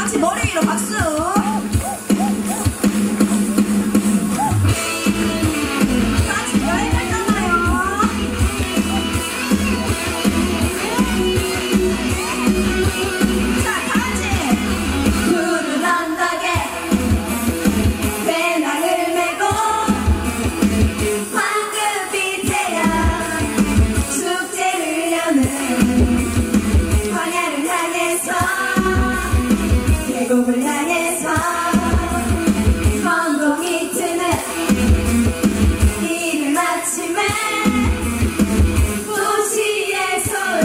같이 머리 위로 박수. 같이 여행을 떠나요. 자, 다 같이 푸른 언덕에 배낭을 메고 황금빛 태양 축제를 여는 광야를 향해서 계곡을 향해서 엉덩이 트는 이른 아침에 도시에서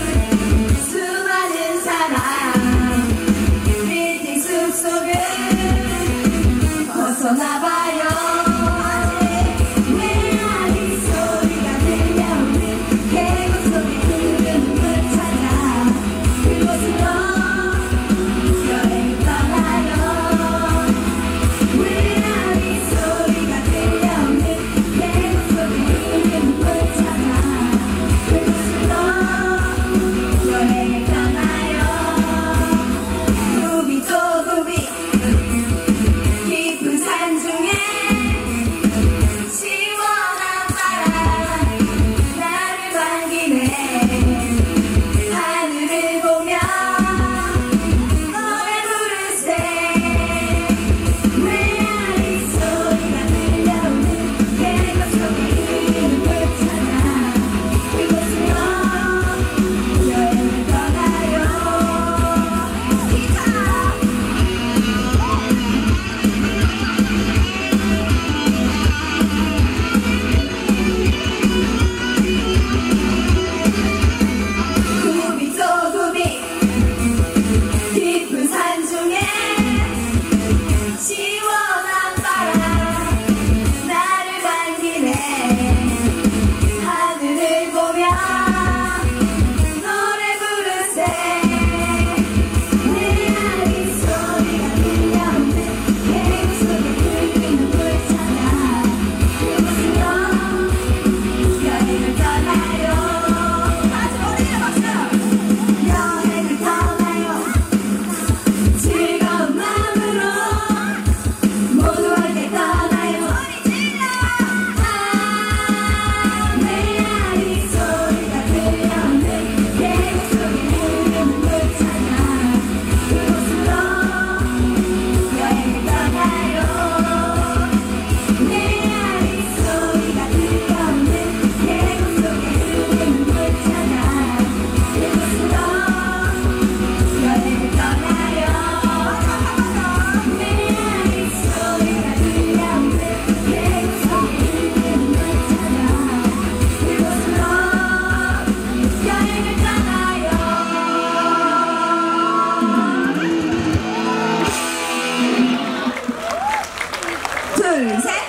수많은 사람 빌딩 숲속을 벗어나봐요. 메아리 소리가 들려오는 계곡 속에 푸른 물 찾아 그곳으로 여행 떠나요. 메아리 소리가 들려오는 계곡 속에 푸른 물 찾아 그곳으로 여행 떠나요. 루비 또 루비 깊은 산 중에 시원한 바람 나를 반기네. 하늘을 보며 노래 부르세. 메아리 소리가 들려오는 계곡 속에 흐르는 물 찾아 그곳으로 여행을 떠나요. 기타 구비 또 구비 깊은 산 중에 시원한 바람 나를 반기네. 하늘을 보며 노래 부르세. 메아리 소리가 들려오는 계곡 속에 흐르는 물 찾아 그곳으로 여행을 떠나요. 같이 머리를 박수. 여행을 떠나요. 즐거운 마음으로 모두 함께 떠나요. 소리 질러. 메아리 소리가 들려오는 계곡 속에 흐르는 물 찾아 그곳으로 여행을 떠나요. 메아리 소리가 들려오는 계곡 속에 흐르는 물 찾아 그곳으로 여행을 떠나요. 메아리 소리가 들려오는 계곡 속에 흐르는 물 찾아 그곳으로 여행을 떠나요. 둘, 셋.